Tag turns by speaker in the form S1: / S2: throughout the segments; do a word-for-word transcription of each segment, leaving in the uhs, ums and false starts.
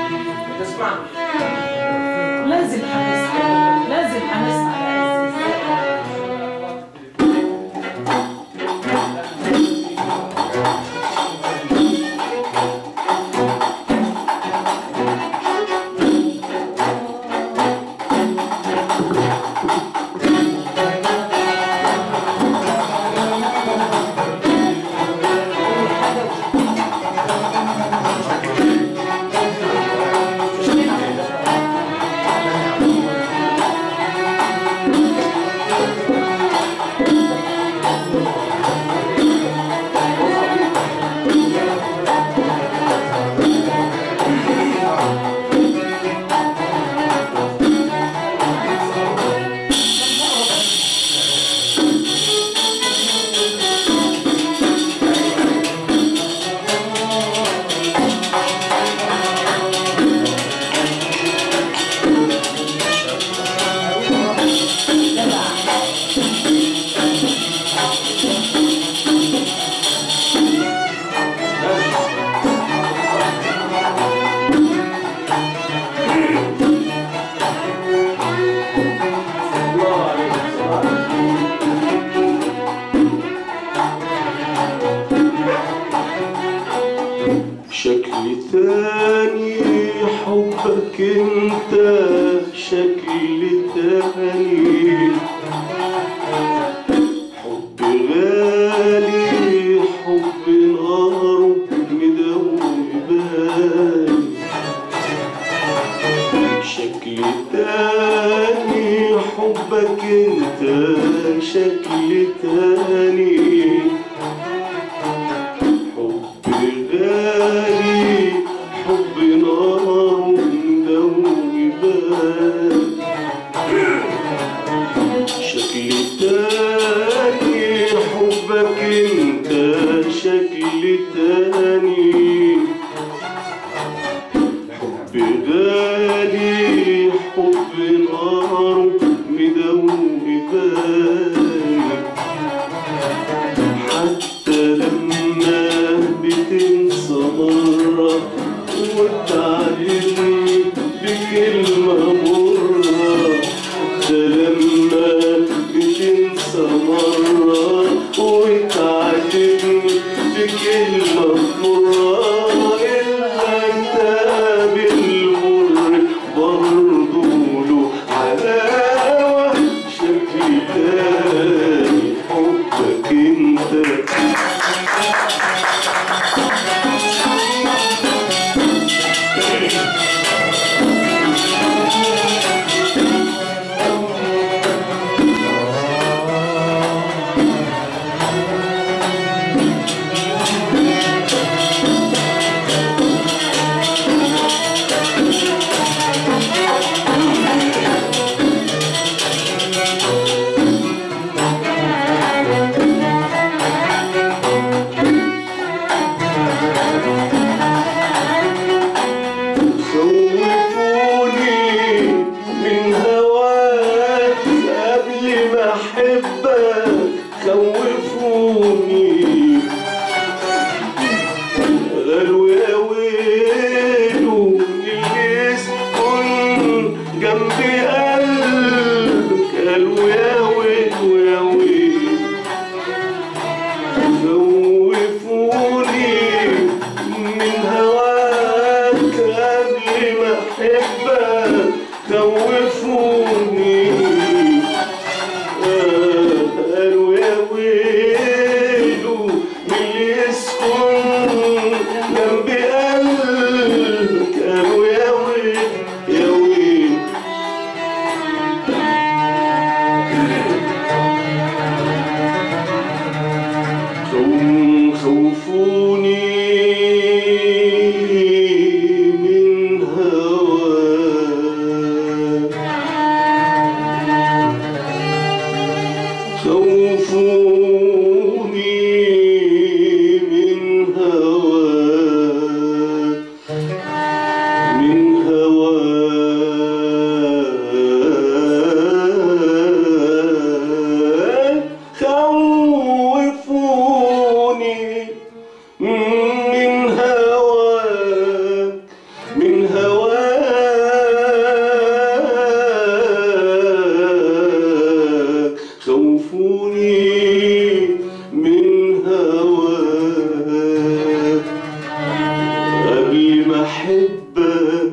S1: تسمع
S2: لازم هنسمع لازم هنسمع
S3: شكل تاني حبك انت شكل تاني حب غالي حب نار مدوبان شكل تاني حبك انت شكل تاني غالي حب نار مدوبان شكل تاني حبك انت شكل تاني حب غالي حب نار مدوبان حتى لما بتنسى مرة وتعلمني بكلمة مرة حتى لما بتنسى مرة وتعلمني بكلمة مرة العتاب المر برضو له حلاوة شكل تاني حبك انت خوفوني قالوا يا ويلو اللي يسكن جنبي قلبك قالوا يا ويلو يا ويلو خوفوني من هواك قبل ما احبك خوفوني قالوا يا ويلو اللي يسكن جنبي قلبك قالوا يا ويل يا ويل خوفوني من هواك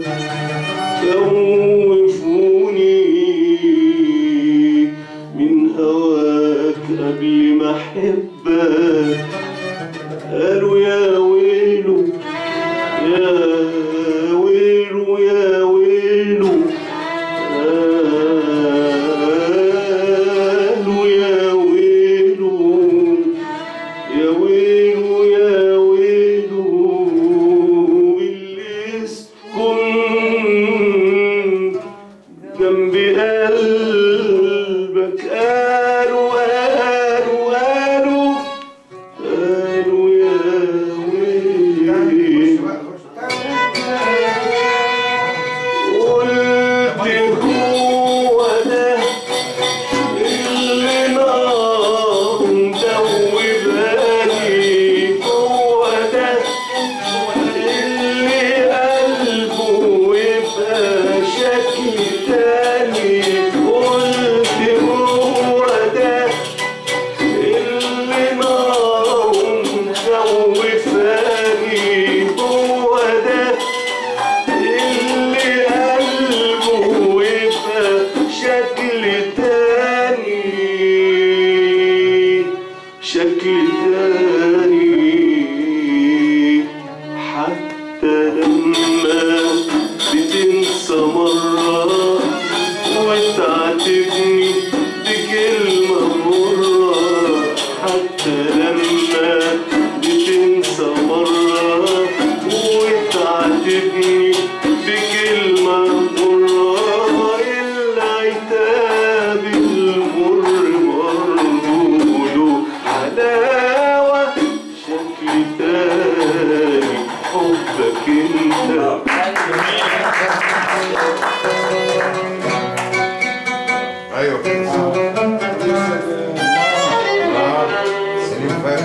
S3: خوفوني من هواك قبل ما احبك، قالوا يا ويلو يا ويلو يا ويلو، قالوا يا ويلو يا ويلو يا ويلو، اللي يسكن جنب قلبك، قالوا قالوا قالوا قالوا يا ويلو. قلت هو ده اللي نار مدوباني، هو ده اللي قلبه يبقى شكل تاني. قلت هو ده اللي نار مخوفاني، هو ده اللي قلبه يبقى شكل تاني، شكل تاني. حتى لما بتنسى مرة وتعاتبني بكلمة مرة، حتى لما بتنسى مرة وتعاتبني بكلمة مرة، العتاب المر برضه له حلاوة، شكل تاني حبك انت.
S1: ايوه كده سليم فاهم.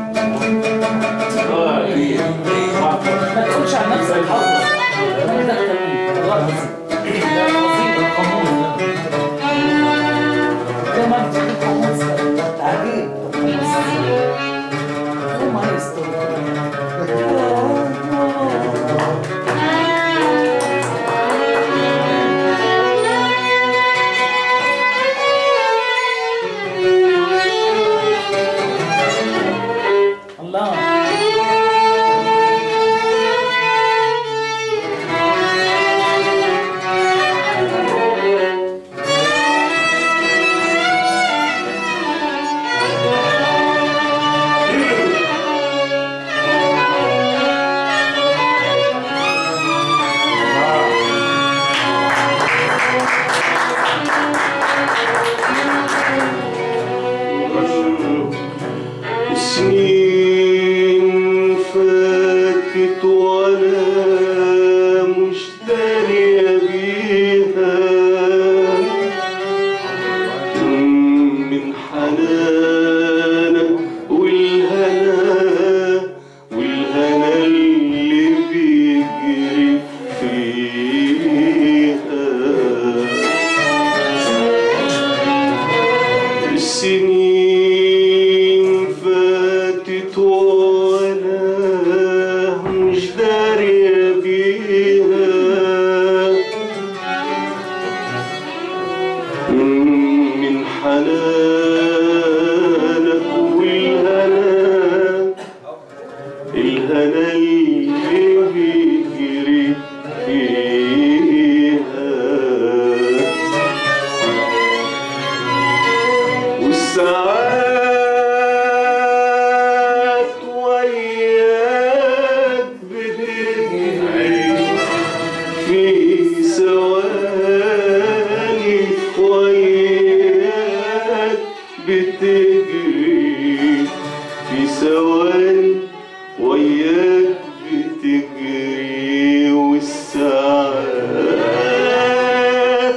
S2: ما تقولش عن نفسك حافظ، ده التمرين والله ده فظيع القاموس ده. ده ما بتجيب القاموس تعجيب القاموس ده ما يستوعب. الله
S3: سنين فاتت وانا مش داري بيها، من حنانك والهنا والهنا اللي بيجري فيها. السنين فاتت وانا مش داري بيها، من حنانك والهنا الهنا اللي بيجري فيها، والساعات وياك بتجري في ثواني، وياك بتجري في ثواني، وياك بتجري. والساعات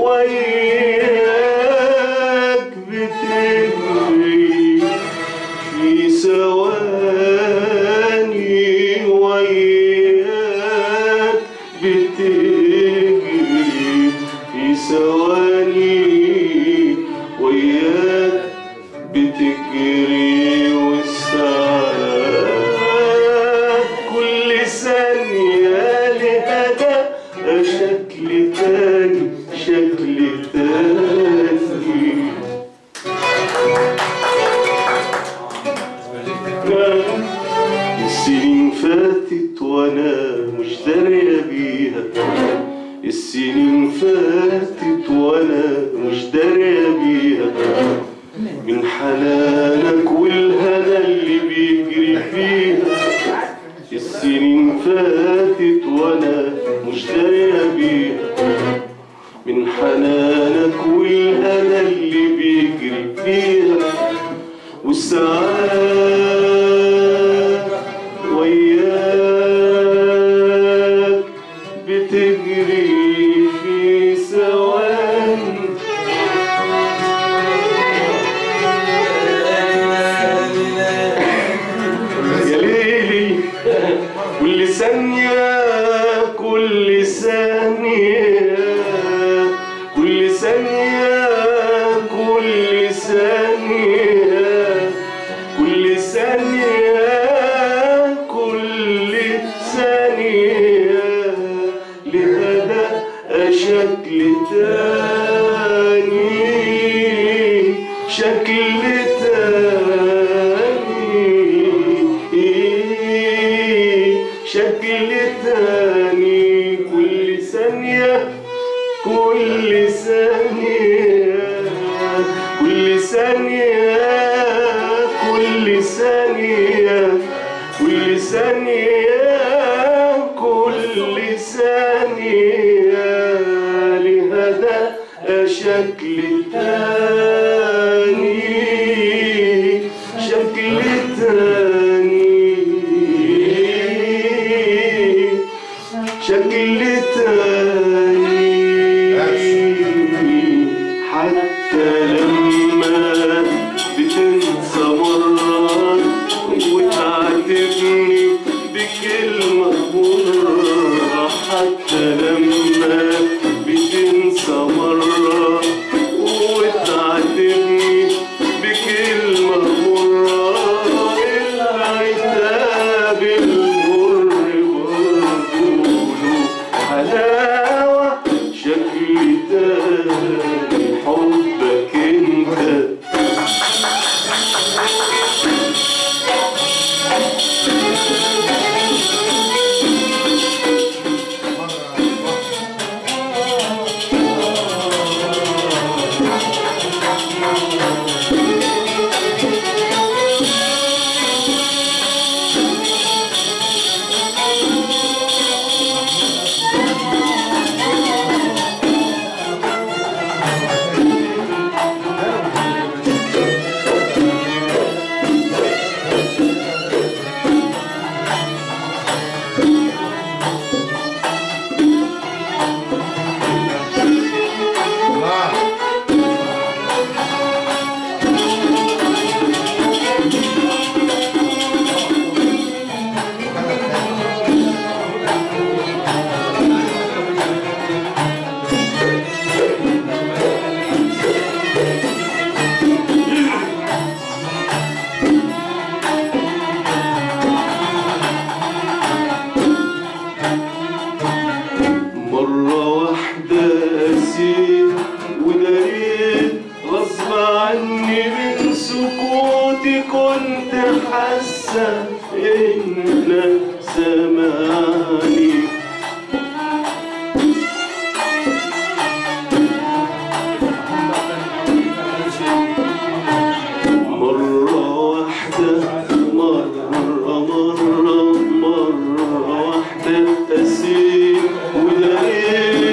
S3: وياك بتجري في ثواني، وياك بتجري في ثواني، وياك بتجري. والساعات كل ثانية لهدى شكل تاني شكل تاني. السنين فاتت وانا مش دارية بيها، السنين فاتت وانا مش دارية بيها، من حنانك والهنا اللي بيجري فيها. السنين فاتت وانا مش دارية بيها، من حنانك والهنا اللي بيجري فيها. والساعات وياك بتجري في ثواني. يا ليلي كل ثانية كل ثانية كل ثانية كل ثانية كل ثانية كل ثانية لهذا شكل تاني شكل تاني شكل تاني. كل ثانية كل ثانية كل ثانية كل ثانية كل ثانية كل ثانية لهذا شكل تاني شكل تاني شكل تاني. حتى لما بتنسى مرة وتعاتبني بكلمة مرة، حتى لما بتنسى مرة وتعاتبني بكلمة مرة، العتاب المر برضه حلاوة شكل تاني حبك انت. كنت حاسة إنك سامعني. مرة واحدة مرة مرة مرة واحدة أسيب وداري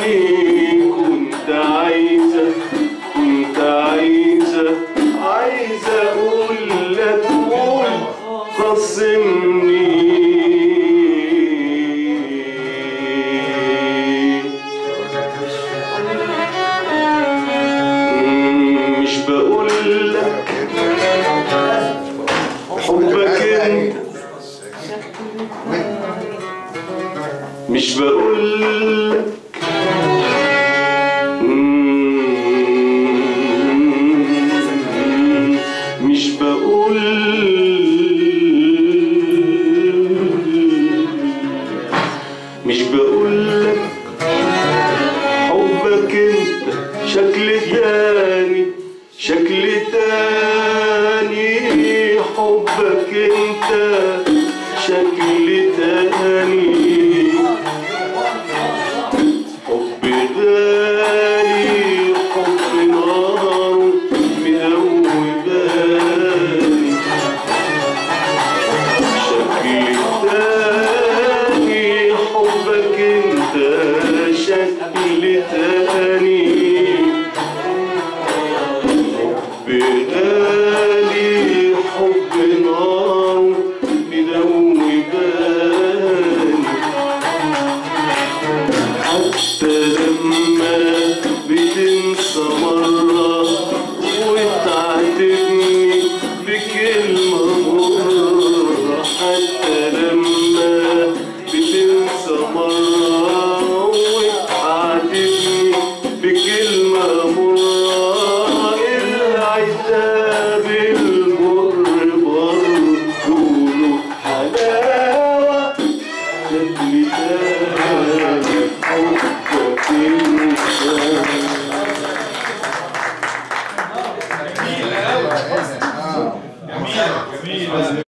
S3: كنت عايزة كنت عايزة عايزة أقول لك قول خصمني مش بقول لك حبك انت مش بقول لك مش بقول مش بقول لك حبك انت شكل تاني شكل تاني حبك انت شكل تاني حب غالي حب نار مدوباني شكل تاني حبك انت شكل تاني